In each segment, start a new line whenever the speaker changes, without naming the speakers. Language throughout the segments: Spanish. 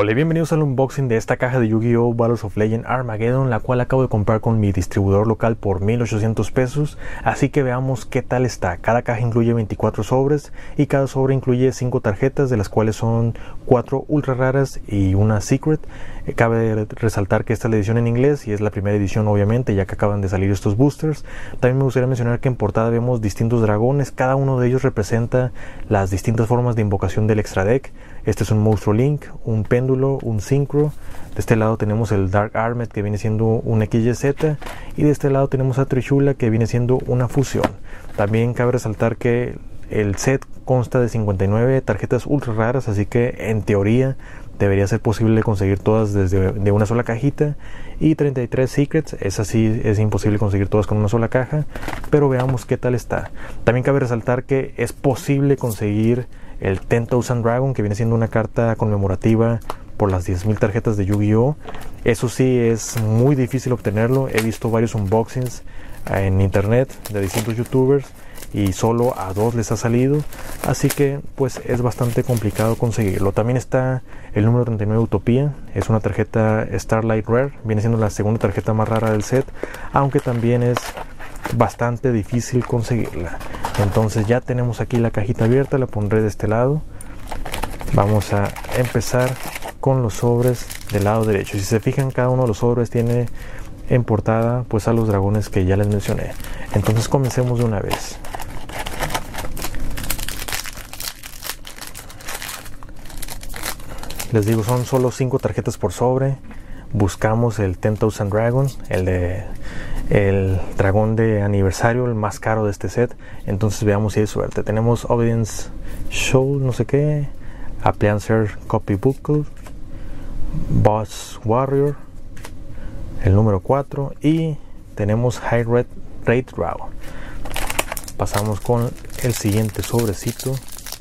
Hola y bienvenidos al unboxing de esta caja de Yu-Gi-Oh! Battles of Legend Armageddon, la cual acabo de comprar con mi distribuidor local por 1800 pesos, así que veamos qué tal está. Cada caja incluye 24 sobres y cada sobre incluye 5 tarjetas, de las cuales son 4 ultra raras y una secret. Cabe resaltar que esta es la edición en inglés y es la primera edición obviamente, ya que acaban de salir estos boosters. También me gustaría mencionar que en portada vemos distintos dragones, cada uno de ellos representa las distintas formas de invocación del extra deck. Este es un monstruo Link, un péndulo, un Synchro. De este lado tenemos el Dark Armed, que viene siendo un XYZ, y de este lado tenemos a Trishula, que viene siendo una fusión. También cabe resaltar que el set consta de 59 tarjetas ultra raras, así que en teoría debería ser posible conseguir todas de una sola cajita, y 33 secrets. Esas sí es imposible conseguir todas con una sola caja, pero veamos qué tal está. También cabe resaltar que es posible conseguir el 10,000 Dragon, que viene siendo una carta conmemorativa por las 10,000 tarjetas de Yu-Gi-Oh! Eso sí es muy difícil obtenerlo. He visto varios unboxings en internet de distintos youtubers y solo a 2 les ha salido, así que pues es bastante complicado conseguirlo. También está el número 39 Utopía, es una tarjeta Starlight Rare, viene siendo la segunda tarjeta más rara del set, aunque también es bastante difícil conseguirla. Entonces ya tenemos aquí la cajita abierta, la pondré de este lado. Vamos a empezar con los sobres del lado derecho. Si se fijan, cada uno de los sobres tiene en portada pues a los dragones que ya les mencioné. Entonces comencemos de una vez. Les digo, son solo 5 tarjetas por sobre. Buscamos el 10,000 Dragon, el dragón de aniversario, el más caro de este set. Entonces veamos si hay suerte. Tenemos Obedience Show, no sé qué, Appliancer Copy Buckle, Boss Warrior, el número 4, y tenemos High Rate Draw. Pasamos con el siguiente sobrecito.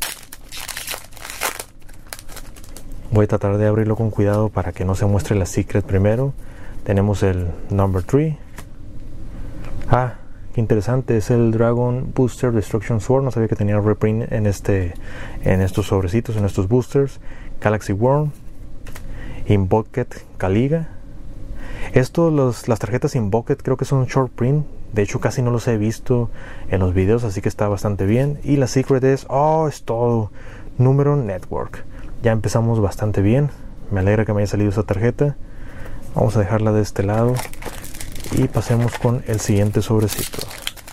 Voy a tratar de abrirlo con cuidado para que no se muestre la secret primero. Tenemos el number 3. Qué interesante, es el Dragon Booster Destruction Sword. No sabía que tenía reprint en estos sobrecitos, en estos boosters. Galaxy Worm, Invoked Kaliga. Las tarjetas Invoked creo que son short print. De hecho casi no los he visto en los videos, así que está bastante bien. Y la secret es todo, número Network. Ya empezamos bastante bien. Me alegra que me haya salido esta tarjeta. Vamos a dejarla de este lado y pasemos con el siguiente sobrecito.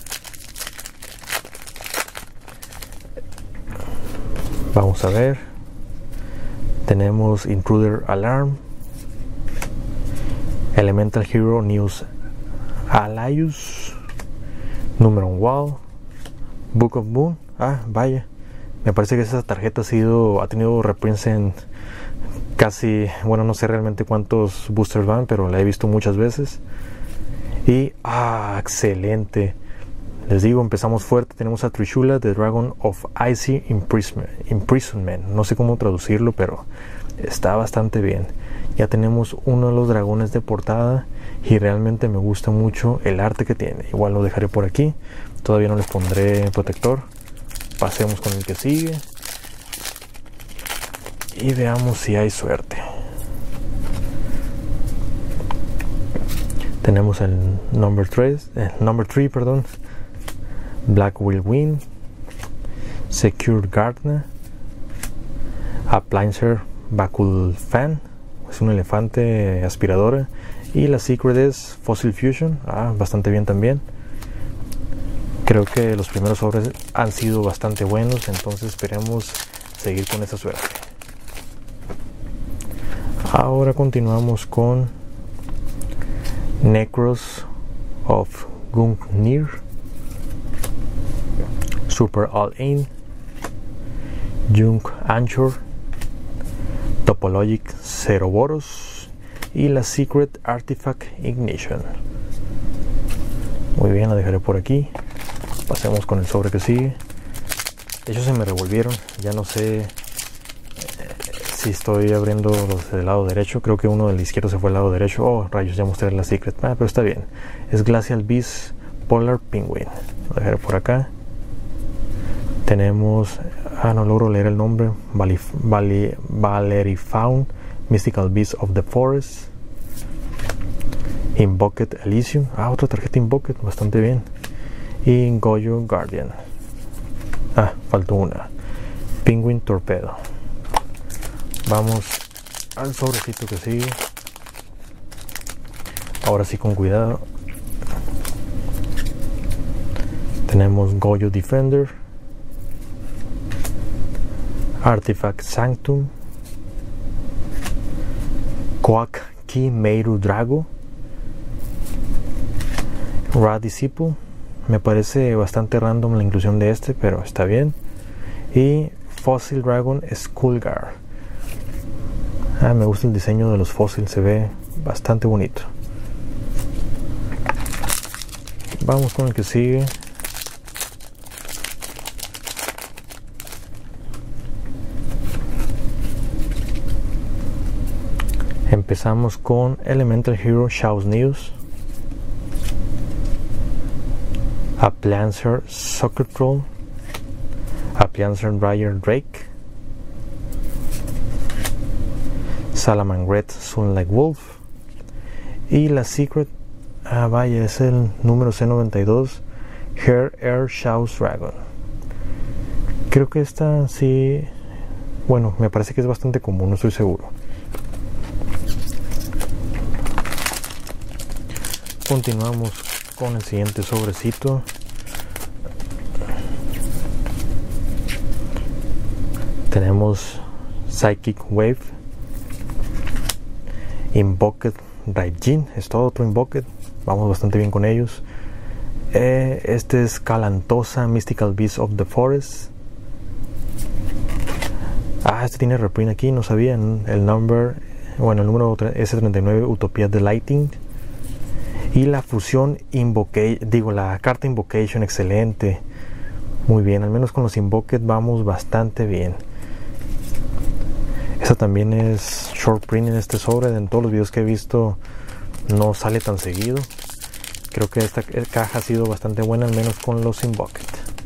Vamos a ver. Tenemos Intruder Alarm, Elemental Hero News Allius, Número Wall, Book of Moon. Vaya, me parece que esa tarjeta ha tenido reprints en casi, bueno, no sé realmente cuántos boosters van, pero la he visto muchas veces. Y excelente. Les digo, empezamos fuerte. Tenemos a Trishula, The Dragon of Icy Imprisonment. No sé cómo traducirlo, pero está bastante bien. Ya tenemos uno de los dragones de portada y realmente me gusta mucho el arte que tiene. Igual lo dejaré por aquí. Todavía no les pondré protector. Pasemos con el que sigue y veamos si hay suerte. Tenemos el number 3, Black Whirlwind, Secure Gardener, Appliancer Buckle Fan, es un elefante aspiradora, y la secret es Fossil Fusion. Bastante bien también. Creo que los primeros sobres han sido bastante buenos, entonces esperemos seguir con esa suerte. Ahora continuamos con Necros of Gungnir, Super All-In, Junk Anchor, Topologic Ceroboros y la Secret Artifact Ignition. Muy bien, la dejaré por aquí. Pasemos con el sobre que sigue. De hecho se me revolvieron, ya no sé si estoy abriendo los del lado derecho. Creo que uno del izquierdo se fue al lado derecho. Rayos, ya mostré la secret. Pero está bien. Es Glacial Beast Polar Penguin. Lo dejaré por acá. Tenemos, no logro leer el nombre, Valerifaun Mystical Beast of the Forest, Invoked Elysium, otra tarjeta Invoked, bastante bien, y Goyo Guardian. Faltó una, Penguin Torpedo. Vamos al sobrecito que sigue. Ahora sí, con cuidado. Tenemos Goyo Defender, Artifact Sanctum, Quack Ki Meiru Drago, Ra Disciple. Me parece bastante random la inclusión de este, pero está bien. Y Fossil Dragon Skullgar. Me gusta el diseño de los fósiles, se ve bastante bonito. Vamos con el que sigue. Empezamos con Elemental Hero Shao's News, Aplancer Socket Troll, Aplancer Dryer Drake, Salamangreat Sunlight Wolf y la Secret, vaya, es el número C92, Hair Air Shao's Dragon. Creo que esta sí, bueno, me parece que es bastante común, no estoy seguro. Continuamos con el siguiente sobrecito. Tenemos Psychic Wave, Invoked Raijin, es todo otro Invoked, vamos bastante bien con ellos. Este es Calantosa Mystical Beast of the Forest. Este tiene reprint aquí, no sabía. El número S39, Utopia de Lighting. Y la fusión la carta Invocation, excelente. Muy bien, al menos con los Invoked vamos bastante bien. Esta también es short print en este sobre. En todos los videos que he visto no sale tan seguido. Creo que esta caja ha sido bastante buena, al menos con los Invoked.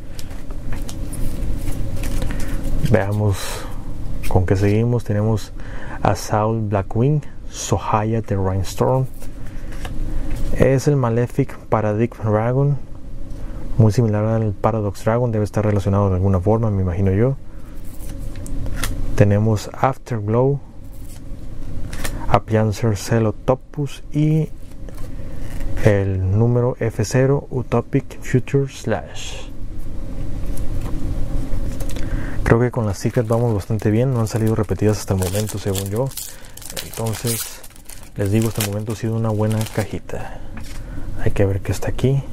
Veamos con qué seguimos. Tenemos Assault Blackwing, Sohaya the Rainstorm. Es el Malefic Paradigm Dragon, muy similar al Paradox Dragon, debe estar relacionado de alguna forma, me imagino yo. Tenemos Afterglow, Aplancer Celotopus y el número F0 Utopic Future Slash. Creo que con las Secret vamos bastante bien, no han salido repetidas hasta el momento según yo. Entonces les digo, hasta el momento ha sido una buena cajita. Hay que ver qué está aquí.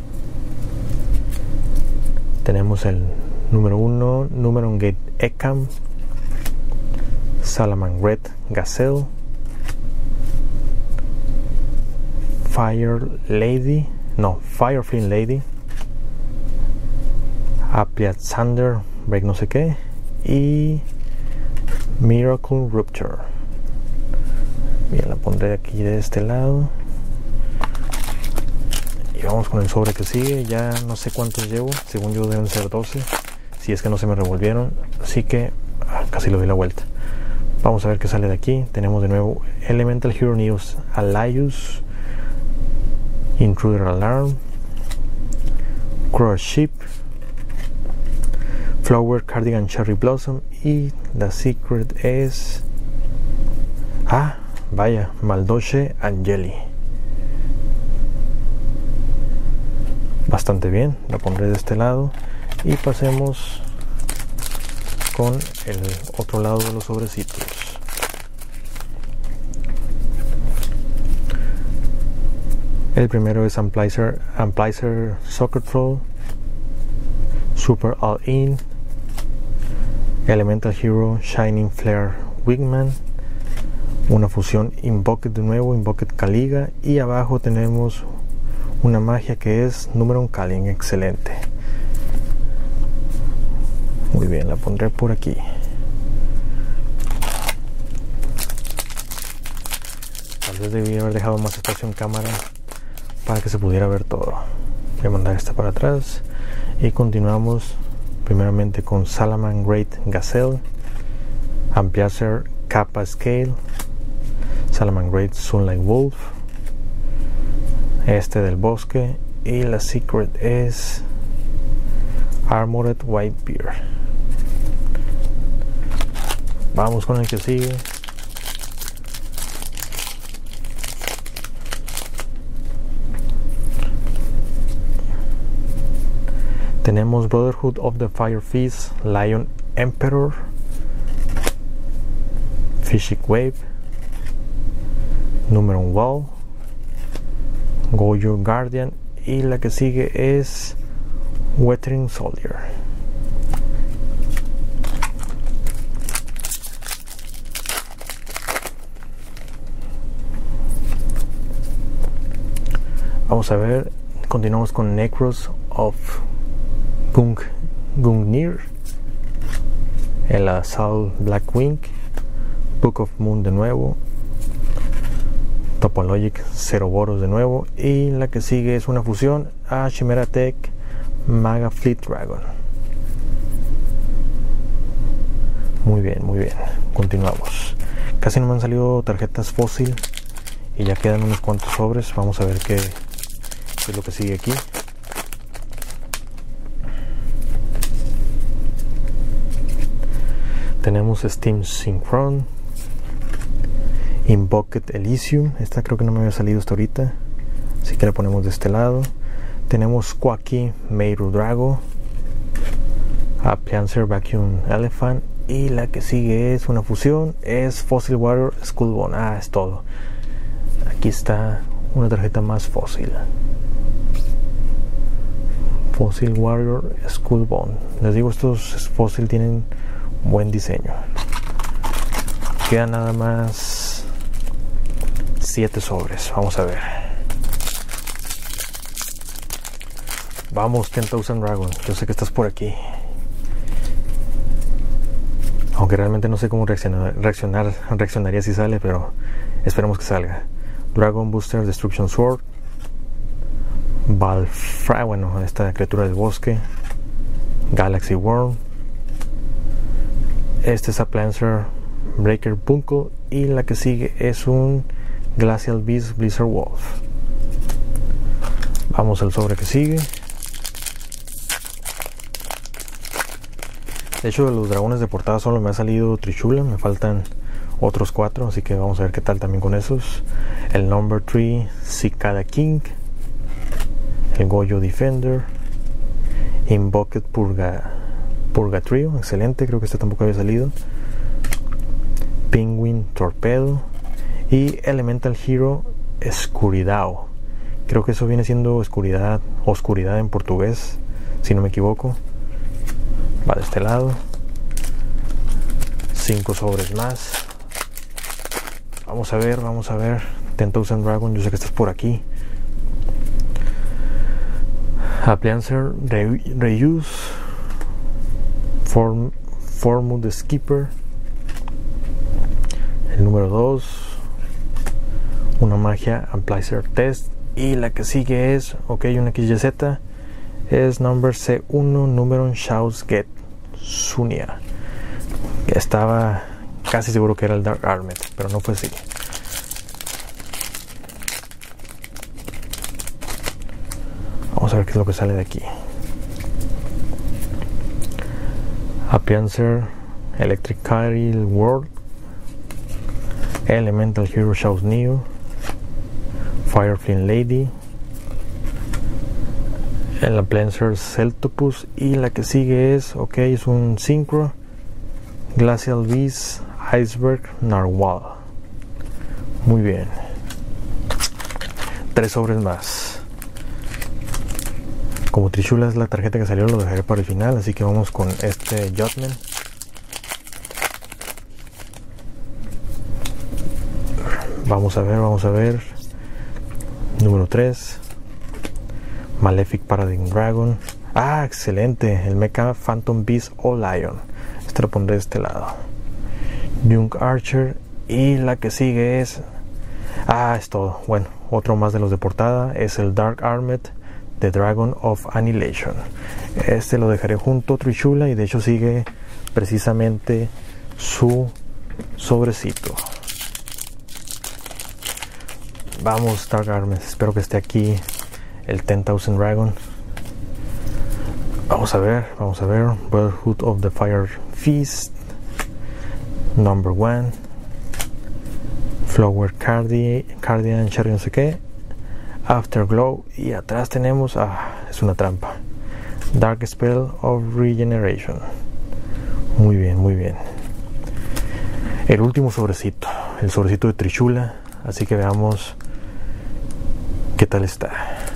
Tenemos el número 1, Numeron Gate Ekam, Salamangreat Gazelle, Fireflame Lady, Appiaxander Break no sé qué y Miracle Rupture. Bien, la pondré aquí de este lado. Y vamos con el sobre que sigue. Ya no sé cuántos llevo, según yo deben ser 12, si es que no se me revolvieron, así que casi le doy la vuelta. Vamos a ver qué sale de aquí. Tenemos de nuevo Elemental Hero News Allius, Intruder Alarm, Crush Ship, Flower Cardigan Cherry Blossom y la Secret es vaya, Maldoche Angeli. Bastante bien, la pondré de este lado y pasemos con el otro lado de los sobrecitos. El primero es Amplicer Socket Troll, Super All In, Elemental Hero Shining Flare Wingman, una fusión Invoked de nuevo, Invoked Caliga, y abajo tenemos una magia que es Numeron Calling, excelente. Muy bien, la pondré por aquí. Tal vez debí haber dejado más espacio en cámara para que se pudiera ver todo. Voy a mandar esta para atrás y continuamos primeramente con Salamangreat Gazelle, Ampliacer Kappa Scale, Salamangreat Sunlight Wolf, este del bosque, y la Secret es Armored Whitebeard. Vamos con el que sigue. Tenemos Brotherhood of the Fire Fist Lion Emperor, Fishy Wave, Numeron Wall, Goyo Guardian, y la que sigue es Wethering Soldier. Vamos a ver, continuamos con Necros of Gungnir, el Assault Blackwing, Book of Moon de nuevo, Topologic Ceroboros de nuevo, y la que sigue es una fusión a Chimera Tech Maga Fleet Dragon. Muy bien, continuamos. Casi no me han salido tarjetas fósil y ya quedan unos cuantos sobres. Vamos a ver qué es lo que sigue aquí. Tenemos Steam Synchron, Invoked Elysium, esta creo que no me había salido hasta ahorita, así que la ponemos de este lado. Tenemos Quacky Meiru Drago, Plancer Vacuum Elephant, y la que sigue es una fusión, es Fossil Warrior Skullbone. Es todo. Aquí está una tarjeta más fósil, Fossil Warrior Skullbone. Les digo, estos fósil tienen buen diseño. Quedan nada más 7 sobres. Vamos a ver. Vamos, 10,000 Dragon. Yo sé que estás por aquí, aunque realmente no sé cómo reaccionaría si sale, pero esperemos que salga. Dragon Booster Destruction Sword, Balfra, bueno, esta criatura del bosque, Galaxy Worm, este es a Plancer Breaker Bunkle, y la que sigue es un Glacial Beast Blizzard Wolf. Vamos al sobre que sigue. De hecho, de los dragones de portada solo me ha salido Trichula, me faltan otros 4, así que vamos a ver qué tal también con esos. El Number 3 Cicada King, el Goyo Defender, Invoked Purgatrio, excelente, creo que este tampoco había salido. Penguin Torpedo y Elemental Hero Escuridao. Creo que eso viene siendo oscuridad en portugués, si no me equivoco. Va de este lado. 5 sobres más. Vamos a ver. 10,000 Dragon, yo sé que estás por aquí. Plancer Reuse, Formud Skipper, el número 2, una magia Amplicer Test, y la que sigue es, una XYZ, es Number C1 Numeron Shaus Get Sunia. Estaba casi seguro que era el Dark Armed, pero no fue así. Vamos a ver qué es lo que sale de aquí. Plancer Electric Carrier World, Elemental Hero Shaus Neo, Fireflame Lady, el Plancer Celtopus, y la que sigue es, es un Synchro Glacial Beast Iceberg Narwhal. Muy bien. 3 sobres más. Como Trichula es la tarjeta que salió, lo dejaré para el final, así que vamos con este Judgment. Vamos a ver. Número 3. Malefic Paradigm Dragon. Excelente. El Mecha Phantom Beast o Lion. Este lo pondré de este lado. Young Archer. Y la que sigue es... es todo. Bueno, otro más de los de portada. Es el Dark Armed, The Dragon of Annihilation. Este lo dejaré junto a Trichula, y de hecho sigue precisamente su sobrecito. Vamos, Dark Armies. Espero que esté aquí el 10,000 Dragon. Vamos a ver. Brotherhood of the Fire Feast. Number 1. Flower Cardian, Cherry no sé qué. Afterglow. Y atrás tenemos... es una trampa. Dark Spell of Regeneration. Muy bien. El último sobrecito. El sobrecito de Trishula. Así que veamos qué tal está.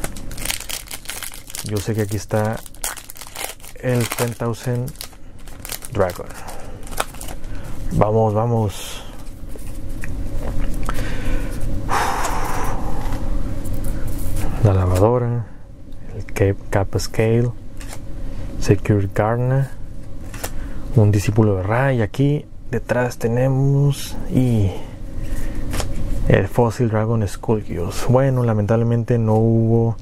Yo sé que aquí está el 10,000 Dragon. Vamos. La lavadora, el Kappa Scale, Secure Gardener, un discípulo de Ra, y aquí detrás tenemos el Fossil Dragon Skullgirls. Bueno, lamentablemente no hubo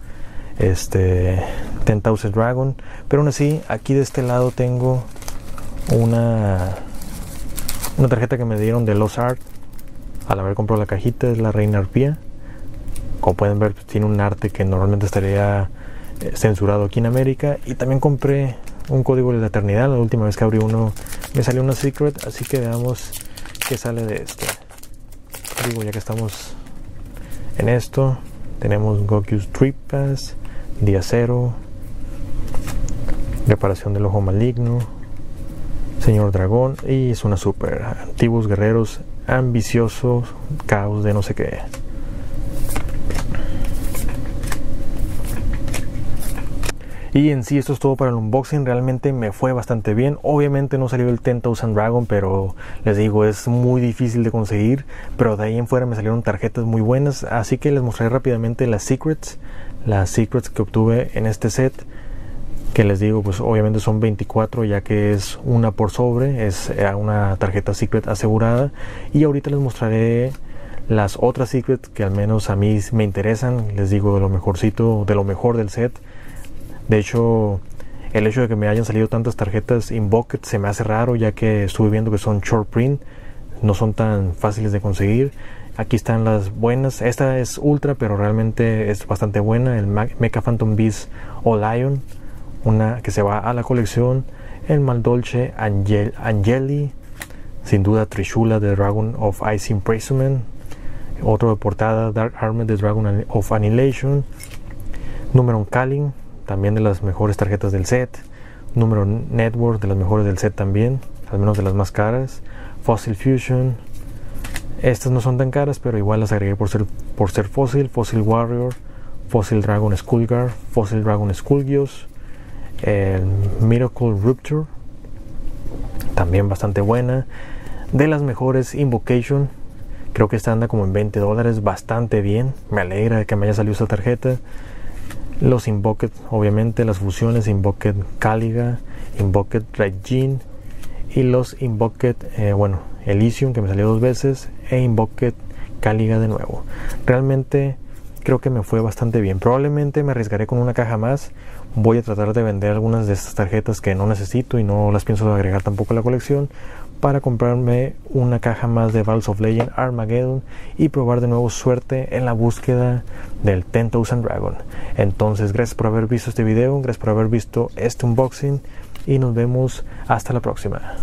10,000 Dragon, pero aún así aquí de este lado tengo una tarjeta que me dieron de Lost Art al haber comprado la cajita. Es la Reina Arpía. Como pueden ver, tiene un arte que normalmente estaría censurado aquí en América. Y también compré un código de la eternidad. La última vez que abrí uno me salió una secret, así que veamos qué sale de este. Ya que estamos en esto, tenemos Goku's Trip Pass, Día Cero, Reparación del Ojo Maligno, Señor Dragón, y es una super. Antiguos guerreros ambiciosos, caos de no sé qué. Y en sí esto es todo para el unboxing. Realmente me fue bastante bien. Obviamente no salió el 10,000 Dragon, pero les digo, es muy difícil de conseguir. Pero de ahí en fuera me salieron tarjetas muy buenas. Así que les mostraré rápidamente las secrets que obtuve en este set. Que les digo, pues obviamente son 24, ya que es una por sobre. Es una tarjeta secret asegurada. Y ahorita les mostraré las otras secrets que al menos a mí me interesan. Les digo, de lo mejorcito, de lo mejor del set. De hecho, el hecho de que me hayan salido tantas tarjetas Invoked se me hace raro, ya que estuve viendo que son short print, no son tan fáciles de conseguir. Aquí están las buenas. Esta es ultra, pero realmente es bastante buena. El Mecha Phantom Beast o Lion, una que se va a la colección. El Maldolce Angeli, sin duda Trishula de Dragon of Ice Imprisonment. Otro de portada, Dark Armor de Dragon of Annihilation. Número Kalin, también de las mejores tarjetas del set. Número Network, de las mejores del set también, al menos de las más caras. Fossil Fusion, estas no son tan caras, pero igual las agregué por ser Fossil. Fossil Warrior, Fossil Dragon Skullguard, Fossil Dragon Skullgios, el Miracle Rupture, también bastante buena. De las mejores Invocation, creo que esta anda como en $20, bastante bien. Me alegra de que me haya salido esta tarjeta. Los Invoked, obviamente, las fusiones Invoked Caliga, Invoked Raijin, y los Invoked, Elysium, que me salió 2 veces, e Invoked Caliga de nuevo. Realmente creo que me fue bastante bien. Probablemente me arriesgaré con una caja más. Voy a tratar de vender algunas de estas tarjetas que no necesito y no las pienso agregar tampoco a la colección, para comprarme una caja más de Battles of Legend Armageddon y probar de nuevo suerte en la búsqueda del 10,000 Dragon. Entonces, gracias por haber visto este video, gracias por haber visto este unboxing, y nos vemos hasta la próxima.